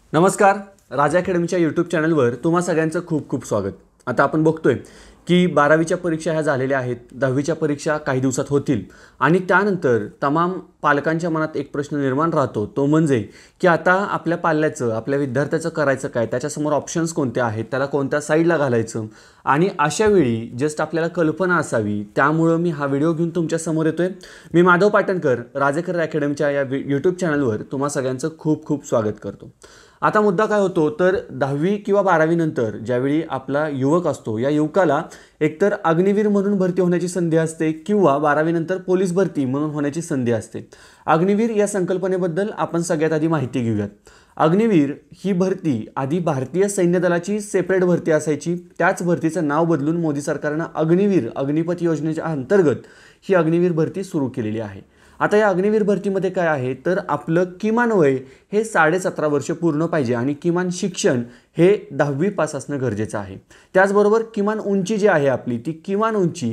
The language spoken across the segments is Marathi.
नमस्कार. राजा अकॅडमीच्या यूट्यूब चॅनलवर तुम्हा सगळ्यांचं खूप खूप स्वागत. आता आपण बघतोय की 12वीच्या परीक्षा ह्या झालेल्या आहेत, 10वीच्या परीक्षा काही दिवसात होतील आणि त्यानंतर तमाम पालकांच्या मनात एक प्रश्न निर्माण राहतो, तो म्हणजे की आता आपल्या पाल्याचं, आपल्या विद्यार्थ्याचं करायचं काय, त्याच्यासमोर ऑप्शन्स कोणते आहेत, त्याला कोणत्या साईडला घालायचं. आणि अशा वेळी जस्ट आपल्याला कल्पना असावी, त्यामुळं मी हा व्हिडिओ घेऊन तुमच्या समोर येतोय. मी माधव पाटणकर, राजेकर अकॅडमीच्या या यूट्यूब चॅनलवर तुम्हा सगळ्यांचं खूप खूप स्वागत करतो. आता मुद्दा काय होतो तर 10वी किंवा 12वी नंतर ज्यावेळी आपला युवक असतो, या युवकाला एकतर अग्निवीर म्हणून भरती होण्याची संधी असते किंवा 12वी नंतर पोलीस भरती म्हणून होण्याची संधी असते. अग्निवीर या संकल्पनेबद्दल आपण सगळ्यात आधी माहिती घेऊयात. अग्निवीर ही भरती आधी भारतीय सैन्य दलाची सेपरेट भरती असायची. त्याच भरतीचं नाव बदलून मोदी सरकारनं अग्निवीर, अग्निपथ योजनेच्या अंतर्गत ही अग्निवीर भरती सुरू केलेली आहे. आता या अग्निवीर भरतीमध्ये काय आहे तर आपलं किमान वय हे 17.5 वर्ष पूर्ण पाहिजे आणि किमान शिक्षण हे 10वी पास असणं गरजेचं आहे. त्याचबरोबर किमान उंची जी आहे आपली, ती किमान उंची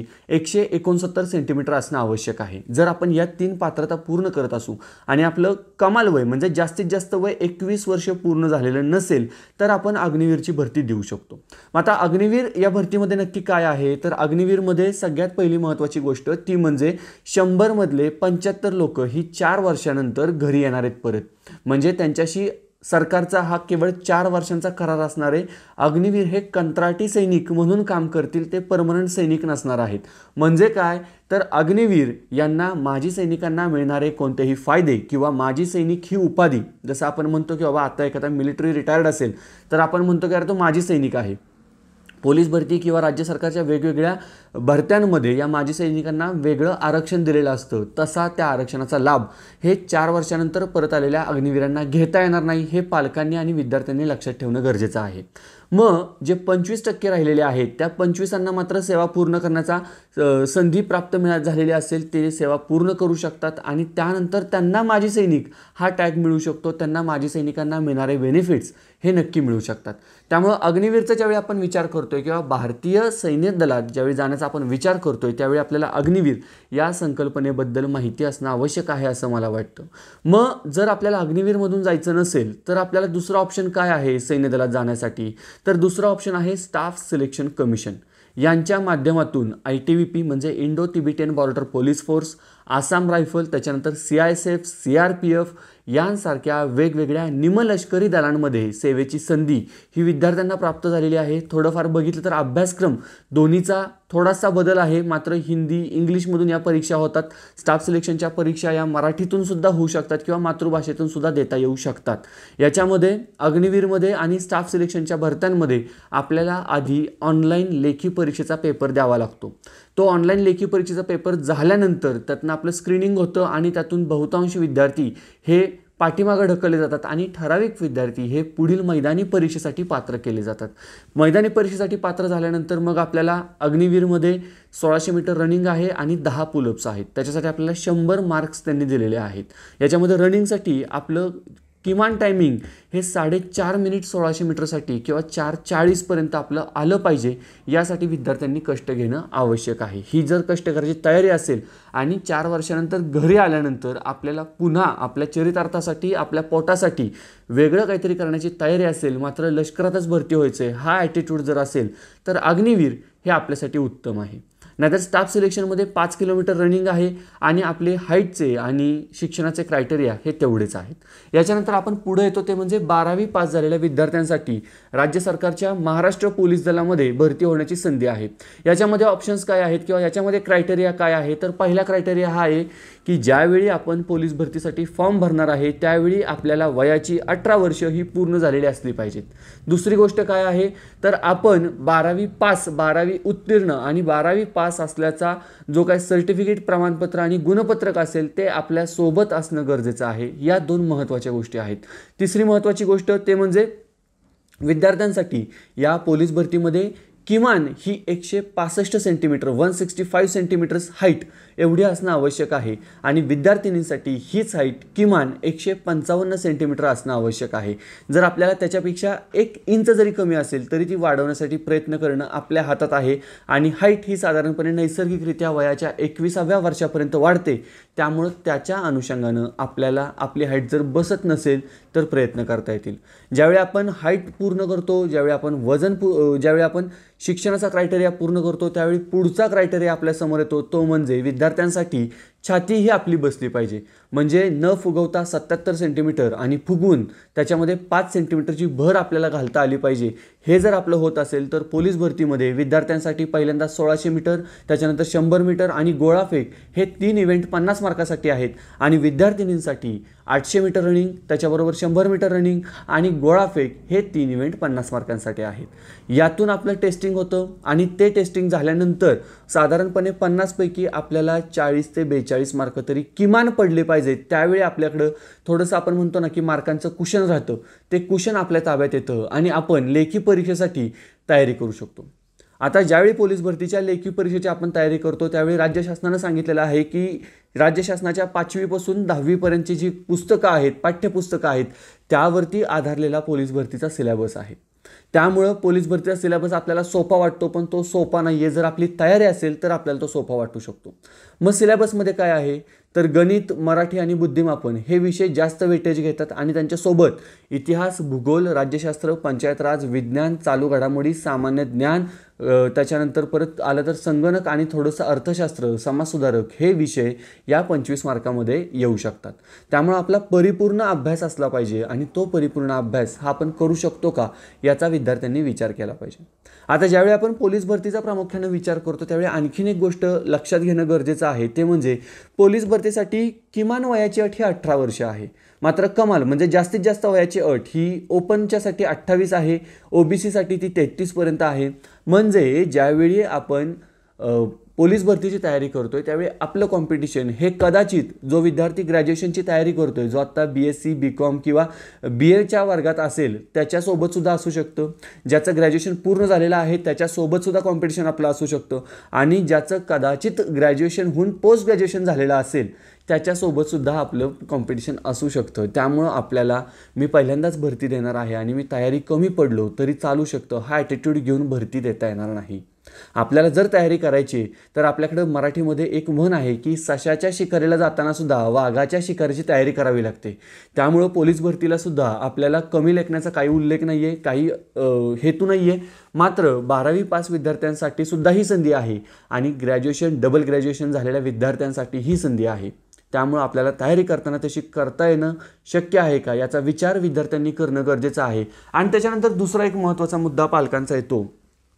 169 सेंटीमीटर असणं आवश्यक आहे. जर आपण या 3 पात्रता पूर्ण करत असू आणि आपलं कमाल वय म्हणजे जास्तीत जास्त वय 21 वर्ष पूर्ण झालेलं नसेल तर आपण अग्निवीरची भरती देऊ शकतो. आता अग्निवीर या भरतीमध्ये नक्की काय आहे तर अग्निवीरमध्ये सगळ्यात पहिली महत्त्वाची गोष्ट ती म्हणजे 100 मधले 75 लोक ही 4 वर्षानंतर घरी येणार आहेत परत. म्हणजे त्यांच्याशी सरकारचा हा केवळ 4 वर्षांचा करार असणार आहे. अग्निवीर हे कंत्राटी सैनिक म्हणून काम करतील, ते परमनंट सैनिक नसणार आहेत. म्हणजे काय तर अग्निवीर यांना माजी सैनिकांना मिळणारे कोणतेही फायदे किंवा माजी सैनिक ही उपाधी, जसं आपण म्हणतो की बाबा आता एखादा मिलिटरी रिटायर्ड असेल तर आपण म्हणतो की अरे तो माजी सैनिक आहे. पोलीस भरती किंवा राज्य सरकारच्या वेगवेगळ्या भरत्यांमध्ये या माजी सैनिकांना वेगळं आरक्षण दिलेलं असतं. तसा त्या आरक्षणाचा लाभ हे 4 वर्षानंतर परत आलेल्या अग्निवीरांना घेता येणार नाही, हे पालकांनी आणि विद्यार्थ्यांनी लक्षात ठेवणं गरजेचं आहे. मग जे 25% राहिलेले आहेत त्या 25 मात्र सेवा पूर्ण करण्याचा संधी प्राप्त झालेली असेल, ते सेवा पूर्ण करू शकतात आणि त्यानंतर त्यांना माजी सैनिक हा टॅग मिळू शकतो. त्यांना माजी सैनिकांना मिळणारे बेनिफिट्स हे नक्की मिळू शकतात. त्यामुळं अग्निवीरचा ज्यावेळी आपण विचार करतोय किंवा भारतीय सैन्य दलात ज्यावेळी जाण्याचा आपण विचार करतोय त्यावेळी आपल्याला अग्निवीर या संकल्पनेबद्दल माहिती असणं आवश्यक आहे असं मला वाटतं. मग जर आपल्याला अग्निवीरमधून जायचं नसेल तर आपल्याला दुसरा ऑप्शन काय आहे सैन्य दलात जाण्यासाठी तर दुसरा ऑप्शन आहे स्टाफ सिलेक्शन कमिशन. यांच्या माध्यमातून ITBP म्हणजे Indo Tibetan border police force, Assam rifle, त्याच्यानंतर CISF, CRPF यांसारख्या वेगवेगळ्या निमलष्करी दलांमध्ये सेवेची संधी ही विद्यार्थ्यांना प्राप्त झालेली आहे. थोडंफार बघितलं तर अभ्यासक्रम दोन्हीचा थोडासा बदल आहे, मात्र हिंदी इंग्लिशमधून या परीक्षा होतात. स्टाफ सिलेक्शनच्या परीक्षा या मराठीतून सुद्धा होऊ शकतात किंवा मातृभाषेतून सुद्धा देता येऊ शकतात. याच्यामध्ये अग्निवीरमध्ये आणि स्टाफ सिलेक्शनच्या भरत्यांमध्ये आपल्याला आधी ऑनलाईन लेखी परीक्षेचा पेपर द्यावा लागतो. तो ऑनलाईन लेखी परीक्षेचा पेपर झाल्यानंतर त्यातनं आपलं स्क्रीनिंग होतं आणि त्यातून बहुतांश विद्यार्थी हे पाठीमागं ढकलले जातात आणि ठराविक विद्यार्थी हे पुढील मैदानी परीक्षेसाठी पात्र केले जातात. मैदानी परीक्षेसाठी पात्र झाल्यानंतर मग आपल्याला अग्निवीरमध्ये 1600 मीटर रनिंग आहे आणि 10 पुलअप्स आहेत. त्याच्यासाठी आपल्याला 100 मार्क्स त्यांनी दिलेले आहेत. याच्यामध्ये रनिंगसाठी आपलं किमान टायमिंग हे 4.5 मिनिट 1600 मीटरसाठी किंवा 4:40 पर्यंत आपलं आलं पाहिजे. यासाठी विद्यार्थ्यांनी कष्ट घेणं आवश्यक आहे. ही जर कष्ट करायची तयारी असेल आणि 4 वर्षानंतर घरी आल्यानंतर आपल्याला पुन्हा आपल्या चरितार्थासाठी, आपल्या पोटासाठी वेगळं काहीतरी करण्याची तयारी असेल, मात्र लष्करातच भरती व्हायचं हा ॲटिट्यूड जर असेल तर अग्निवीर हे आपल्यासाठी उत्तम आहे. नाहीतर स्टाफ सिलेक्शनमध्ये 5 किलोमीटर रनिंग आहे आणि आपले हाईटचे आणि शिक्षणाचे क्रायटेरिया हे तेवढेच आहेत. याच्यानंतर आपण पुढे येतो ते म्हणजे 12वी पास झालेल्या विद्यार्थ्यांसाठी राज्य सरकारच्या महाराष्ट्र पोलीस दलामध्ये भरती होण्याची संधी आहे. याच्यामध्ये ऑप्शन्स काय आहेत किंवा याच्यामध्ये क्रायटेरिया काय आहे तर पहिला क्रायटेरिया हा आहे की ज्यावेळी आपण पोलीस भरतीसाठी फॉर्म भरणार आहे त्यावेळी आपल्याला वयाची 18 वर्ष ही पूर्ण झालेली असली पाहिजेत. दुसरी गोष्ट काय आहे तर आपण 12वी पास, 12वी उत्तीर्ण आणि 12वी पास असल्याचा जो काही सर्टिफिकेट, प्रमाणपत्र आणि गुणपत्रक असेल ते आपल्या सोबत असणं गरजेचं आहे. या 2 महत्त्वाच्या गोष्टी आहेत. तिसरी महत्त्वाची गोष्ट ते म्हणजे विद्यार्थ्यांसाठी या पोलीस भरतीमध्ये किमान ही 165 सेंटीमीटर 165 सेंटीमीटर्स हाईट एवढी असणं आवश्यक आहे आणि विद्यार्थिनींसाठी हीच हाईट किमान 155 सेंटीमीटर असणं आवश्यक आहे. जर आपल्याला त्याच्यापेक्षा 1 इंच जरी कमी असेल तरी ती वाढवण्यासाठी प्रयत्न करणं आपल्या हातात आहे. आणि हाईट ही साधारणपणे नैसर्गिकरित्या वयाच्या 21व्या वर्षापर्यंत वाढते. त्यामुळं त्याच्या अनुषंगानं आपल्याला आपली हाईट जर बसत नसेल तर प्रयत्न करता येतील. ज्यावेळी आपण हाईट पूर्ण करतो, ज्यावेळी आपण ज्यावेळी आपण शिक्षणाचा क्रायटेरिया पूर्ण करतो, त्यावेळी पुढचा क्रायटेरिया आपल्यासमोर येतो, तो म्हणजे विद्यार्थ्यांसाठी छाती ही आपली बसली पाहिजे. म्हणजे न फुगवता 77 सेंटीमीटर आणि फुगवून त्याच्यामध्ये 5 सेंटीमीटरची भर आपल्याला घालता आली पाहिजे. हे जर आपलं होत असेल तर पोलीस भरतीमध्ये विद्यार्थ्यांसाठी पहिल्यांदा 1600 मीटर, त्याच्यानंतर 100 मीटर आणि गोळाफेक हे 3 इव्हेंट 50 मार्कासाठी आहेत. आणि विद्यार्थिनींसाठी 800 मीटर रनिंग, त्याच्याबरोबर 100 मीटर रनिंग आणि गोळाफेक हे 3 इव्हेंट 50 मार्कांसाठी आहेत. यातून आपलं टेस्टिंग होतं आणि ते टेस्टिंग झाल्यानंतर साधारणपणे 50 पैकी आपल्याला 40 ते 42 मार्क तरी किमान पडले पाहिजेत. त्यावेळी आपल्याकडं थोडंसं आपण म्हणतो ना की मार्कांचं कुशन राहतं, ते कुशन आपल्या ताब्यात येतं आणि आपण लेखी परीक्षेसाठी तयारी करू शकतो. आता ज्यावेळी पोलीस भरतीच्या लेखी परीक्षेची आपण तयारी करतो त्यावेळी राज्य शासनानं सांगितलेलं आहे की राज्य शासनाच्या 5वी पासून 10वी पर्यंतची जी पुस्तकं आहेत, पाठ्यपुस्तकं आहेत, त्यावरती आधारलेला पोलीस भरतीचा सिलेबस आहे. त्यामुळं पोलीस भरतीचा सिलेबस आपल्याला सोपा वाटतो, पण तो सोपा नाही आहे. जर आपली तयारी असेल तर आपल्याला तो सोपा वाटू शकतो. मग सिलेबसमध्ये काय आहे तर गणित, मराठी आणि बुद्धिमापन हे विषय जास्त वेटेज घेतात आणि त्यांच्यासोबत इतिहास, भूगोल, राज्यशास्त्र, पंचायत राज, विज्ञान, चालू घडामोडी, सामान्य ज्ञान, त्याच्यानंतर परत आलं तर संगणक आणि थोडंसं अर्थशास्त्र, समाजसुधारक हे विषय या 25 मार्कामध्ये येऊ शकतात. त्यामुळे आपला परिपूर्ण अभ्यास असला पाहिजे आणि तो परिपूर्ण अभ्यास हा आपण करू शकतो का याचा विद्यार्थ्यांनी विचार केला पाहिजे. आता ज्यावेळी आपण पोलीस भरतीचा प्रामुख्याने विचार करतो त्यावेळी आणखीन एक गोष्ट लक्षात घेणं गरजेचं आहे, ते म्हणजे पोलीस भरतीसाठी किमान वयाची अट ही 18 वर्ष आहे. मात्र कमाल म्हणजे जास्तीत जास्त वयाची अट ही ओपनच्यासाठी 28 आहे, ओबीसीसाठी ती 33 पर्यंत आहे. म्हणजे ज्यावेळी आपण पोलीस भरतीची तयारी करतोय त्यावेळी आपलं कॉम्पिटिशन हे कदाचित जो विद्यार्थी ग्रॅज्युएशनची तयारी करतोय, जो आता BSc, BCom किंवा BAच्या वर्गात असेल त्याच्यासोबतसुद्धा असू शकतं. ज्याचं ग्रॅज्युएशन पूर्ण झालेलं आहे त्याच्यासोबतसुद्धा कॉम्पिटिशन आपलं असू शकतं आणि ज्याचं कदाचित ग्रॅज्युएशनहून पोस्ट ग्रॅज्युएशन झालेलं असेल त्याच्यासोबतसुद्धा आपलं कॉम्पिटिशन असू शकतं. त्यामुळं आपल्याला मी पहिल्यांदाच भरती देणार आहे आणि मी तयारी कमी पडलो तरी चालू शकतं हा ॲटिट्यूड घेऊन भरती देता येणार नाही. आपल्याला जर तयारी करायची तर आपल्याकडं मराठीमध्ये एक म्हण आहे की सशाच्या शिकारीला जाताना सुद्धा वाघाच्या शिकारीची तयारी करावी लागते. त्यामुळं पोलीस भरतीला सुद्धा आपल्याला कमी लेखण्याचा काही उल्लेख नाही आहे, काही हेतू नाही आहे. मात्र 12वी पास विद्यार्थ्यांसाठी सुद्धा ही संधी आहे आणि ग्रॅज्युएशन, डबल ग्रॅज्युएशन झालेल्या विद्यार्थ्यांसाठी ही संधी आहे. त्यामुळं आपल्याला तयारी करताना तशी करता येणं शक्य आहे का याचा विचार विद्यार्थ्यांनी करणं गरजेचं आहे. आणि त्याच्यानंतर दुसरा एक महत्त्वाचा मुद्दा पालकांचा येतो,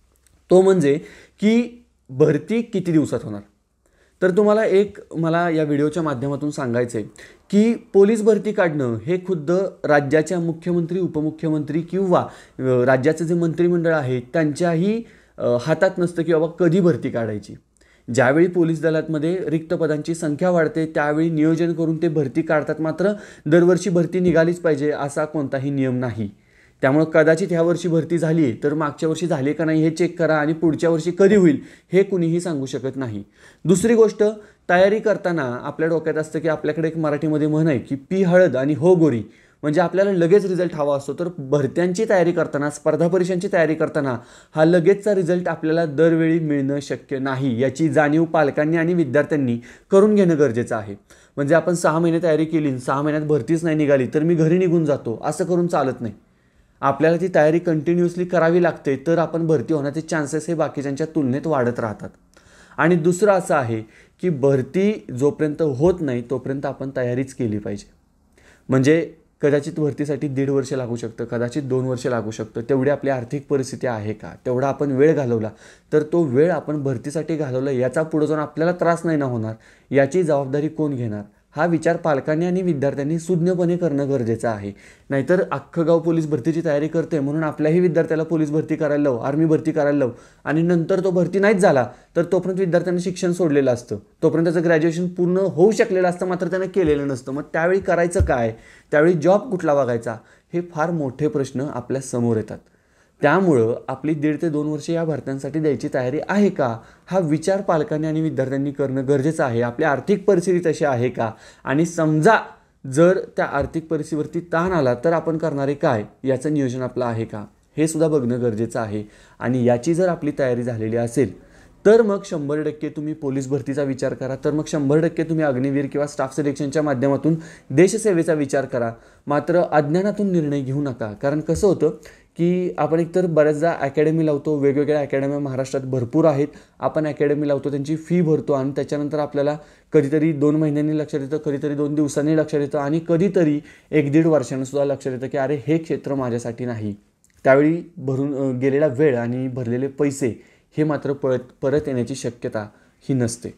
तो म्हणजे की भरती किती दिवसात होणार. तर तुम्हाला मला या व्हिडिओच्या माध्यमातून सांगायचं आहे की पोलीस भरती काढणं हे खुद्द राज्याच्या मुख्यमंत्री, उपमुख्यमंत्री किंवा राज्याचं जे मंत्रिमंडळ आहे त्यांच्याही हातात नसतं की बाबा कधी भरती काढायची. ज्यावेळी पोलीस दलामध्ये रिक्त पदांची संख्या वाढते त्यावेळी नियोजन करून ते भरती काढतात. मात्र दरवर्षी भरती निघालीच पाहिजे असा कोणताही नियम नाही. त्यामुळे कदाचित ह्या वर्षी भरती झाली तर मागच्या वर्षी झाली का नाही हे चेक करा आणि पुढच्या वर्षी कधी होईल हे कुणीही सांगू शकत नाही. दुसरी गोष्ट, तयारी करताना आपल्या डोक्यात असतं की आपल्याकडे एक मराठीमध्ये म्हण आहे की पी हळद आणि हो गोरी, म्हणजे आपल्याला लगेच रिझल्ट हवा असतो. तर भरत्यांची तयारी करताना, स्पर्धा परीक्षांची तयारी करताना हा लगेचचा रिझल्ट आपल्याला दरवेळी मिळणं शक्य नाही. याची जाणीव पालकांनी आणि विद्यार्थ्यांनी करून घेणं गरजेचं आहे. म्हणजे आपण 6 महिने तयारी केली, 6 महिन्यात भरतीच नाही निघाली तर मी घरी निघून जातो असं करून चालत नाही. आपल्याला ती तयारी कंटिन्युअसली करावी लागते तर आपण भरती होण्याचे चान्सेस हे बाकीच्यांच्या तुलनेत वाढत राहतात. आणि दुसरं असं आहे की भरती जोपर्यंत होत नाही तोपर्यंत आपण तयारीच केली पाहिजे. म्हणजे कदाचित भरतीसाठी 1.5 वर्ष लागू शकतं, कदाचित 2 वर्ष लागू शकतं. तेवढी आपली आर्थिक परिस्थिती आहे का, तेवढा आपण वेळ घालवला तर तो वेळ आपण भरतीसाठी घालवला याचा पुढे जाऊन आपल्याला त्रास नाही ना होणार, याची जबाबदारी कोण घेणार हा विचार पालकांनी आणि विद्यार्थ्यांनी सुज्ञपणे करणं गरजेचं आहे. नाहीतर अख्खं गाव पोलीस भरतीची तयारी करते म्हणून आपल्याही विद्यार्थ्याला पोलीस भरती करायला लावू, आर्मी भरती करायला लावू आणि नंतर तो भरती नाहीच झाला तर तोपर्यंत विद्यार्थ्यांनी शिक्षण सोडलेलं असतं, तोपर्यंत त्याचं ग्रॅज्युएशन पूर्ण होऊ शकलेलं असतं मात्र त्यानं केलेलं नसतं. मग त्यावेळी करायचं काय, त्यावेळी जॉब कुठला बघायचा, हे फार मोठे प्रश्न आपल्या समोर येतात. त्यामुळं आपली 1.5 ते 2 वर्षे या भरत्यांसाठी द्यायची तयारी आहे का, हा विचार पालकांनी आणि विद्यार्थ्यांनी करणं गरजेचं आहे. आपली आर्थिक परिस्थिती तशी आहे का, आणि समजा जर त्या आर्थिक परिस्थितीवरती ताण आला तर आपण करणारे काय, याचं नियोजन आपलं आहे का, हे सुद्धा बघणं गरजेचं आहे. आणि याची जर आपली तयारी झालेली असेल तर मग 100% तुम्ही पोलीस भरतीचा विचार करा, तर मग 100% तुम्ही अग्निवीर किंवा स्टाफ सिलेक्शनच्या माध्यमातून देशसेवेचा विचार करा. मात्र अज्ञानातून निर्णय घेऊ नका. कारण कसं होतं की आपण एकतर बऱ्याचदा अकॅडमी लावतो, वेगवेगळ्या अकॅडम्या महाराष्ट्रात भरपूर आहेत. आपण अकॅडमी लावतो, त्यांची फी भरतो आणि त्याच्यानंतर आपल्याला कधीतरी 2 महिन्यांनी लक्षात येतं, कधीतरी 2 दिवसांनी लक्षात येतं आणि कधीतरी 1-1.5 वर्षांनीसुद्धा लक्षात येतं की अरे हे क्षेत्र माझ्यासाठी नाही. त्यावेळी भरून गेलेला वेळ आणि भरलेले पैसे हे मात्र परत येण्याची शक्यता ही नसते.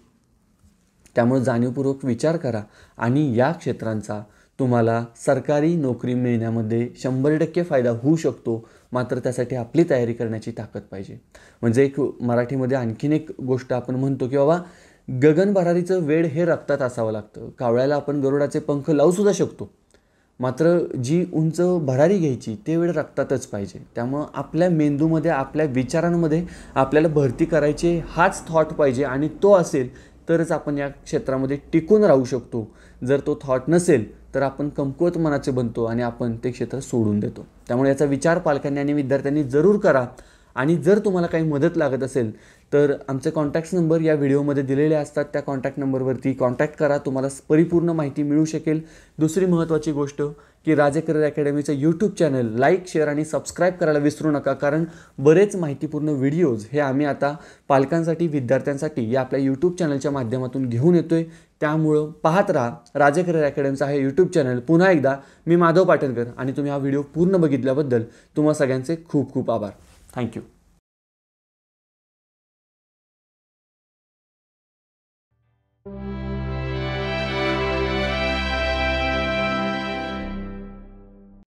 त्यामुळे जाणीवपूर्वक विचार करा आणि या क्षेत्रांचा तुम्हाला सरकारी नोकरी मिळण्यामध्ये 100% फायदा होऊ शकतो. मात्र त्यासाठी आपली तयारी करण्याची ताकद पाहिजे. म्हणजे एक मराठीमध्ये आणखीन एक गोष्ट आपण म्हणतो की बाबा, गगन भरारीचं वेड हे रक्तात असावं लागतं. कावळ्याला आपण गरुडाचे पंख लावूसुद्धा शकतो, मात्र जी उंच भरारी घ्यायची ते वेळ रक्तातच पाहिजे. त्यामुळं आपल्या मेंदूमध्ये, आपल्या विचारांमध्ये आपल्याला भरती करायचे हाच थॉट पाहिजे आणि तो असेल तरच आपण या क्षेत्रामध्ये टिकून राहू शकतो. जर तो थॉट नसेल तर आपण कमकुवत मनाचे बनतो आणि आपण ते क्षेत्र सोडून देतो. त्यामुळे याचा विचार पालकांनी आणि विद्यार्थ्यांनी जरूर करा. आणि जर तुम्हाला काही मदत लागत असेल तर आमचे कॉन्टॅक्ट नंबर या व्हिडिओमध्ये दिलेले असतात. त्या कॉन्टॅक्ट नंबरवरती कॉन्टॅक्ट करा, तुम्हाला परिपूर्ण माहिती मिळू शकेल. दुसरी महत्त्वाची गोष्ट की राजे करिअर अकॅडमीचं यूट्यूब चॅनल लाईक, शेअर आणि सबस्क्राईब करायला विसरू नका. कारण बरेच माहितीपूर्ण व्हिडिओज हे आम्ही आता पालकांसाठी, विद्यार्थ्यांसाठी या आपल्या यूट्यूब चॅनलच्या माध्यमातून घेऊन येतो आहे. त्यामुळं पाहत राहा राजे करिअर अकॅडमीचा हे यूट्यूब चॅनल. पुन्हा एकदा मी माधव पाटणकर आणि तुम्ही हा व्हिडिओ पूर्ण बघितल्याबद्दल तुम्हा सगळ्यांचे खूप खूप आभार. थँक्यू.